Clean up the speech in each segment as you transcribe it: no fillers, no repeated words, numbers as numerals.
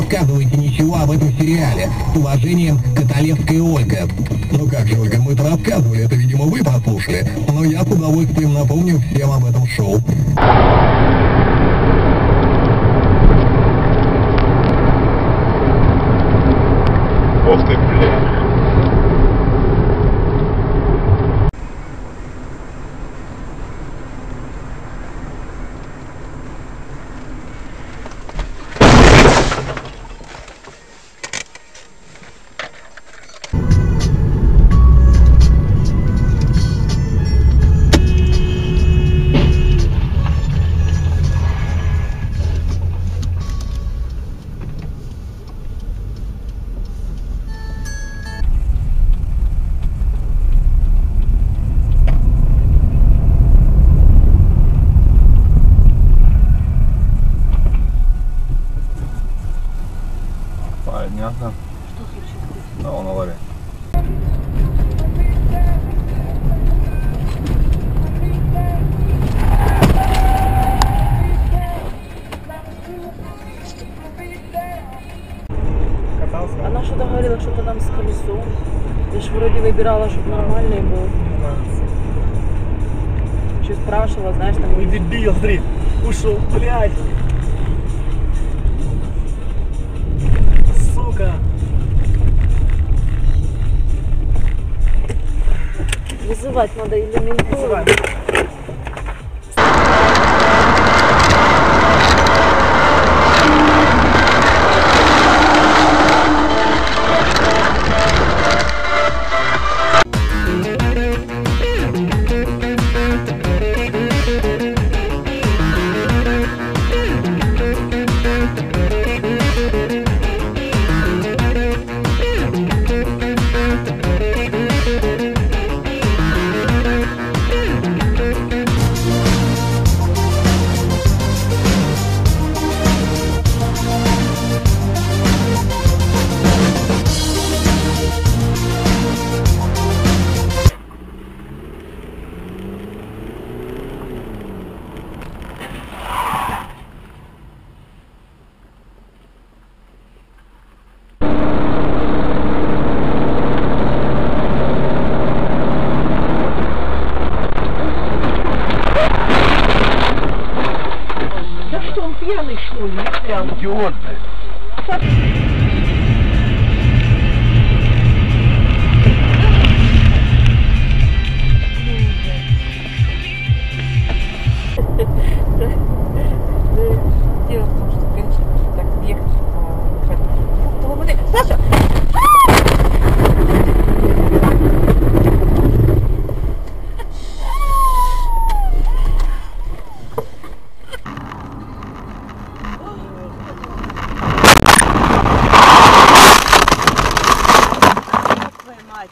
рассказывайте ничего об этом сериале. С уважением, Каталевская Ольга. Ну как же, Ольга, мы-то рассказывали, это, видимо, вы послушали. Но я с удовольствием напомню всем об этом шоу. Ох ты, блядь. Понятно. Что случилось? Да, он авария. Катался? Она что-то говорила, что-то там с колесом. Я ж вроде выбирала, чтобы нормальный был. Еще спрашивала, знаешь, там... Ой, дебил, смотри, ушел, блядь. Сука. Вызывать надо или менту. Вызывай. Пьяный, что ли? Идиот, блядь. Дело в том, что, конечно, так ехать по... Саша! Твою мать!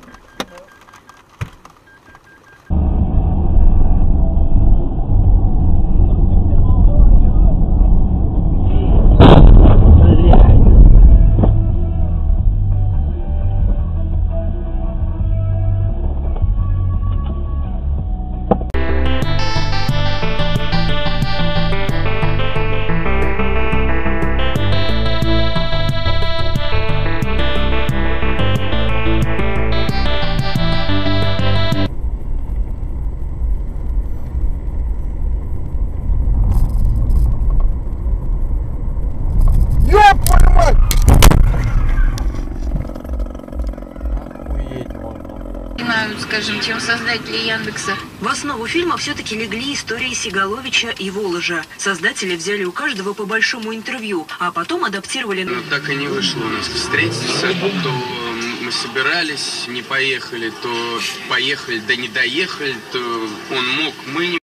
Скажем, чем создатели Яндекса. В основу фильма все-таки легли истории Сигаловича и Воложа. Создатели взяли у каждого по большому интервью, а потом адаптировали... Но так и не вышло у нас встретиться. То мы собирались, не поехали, то поехали, да не доехали, то он мог, мы не...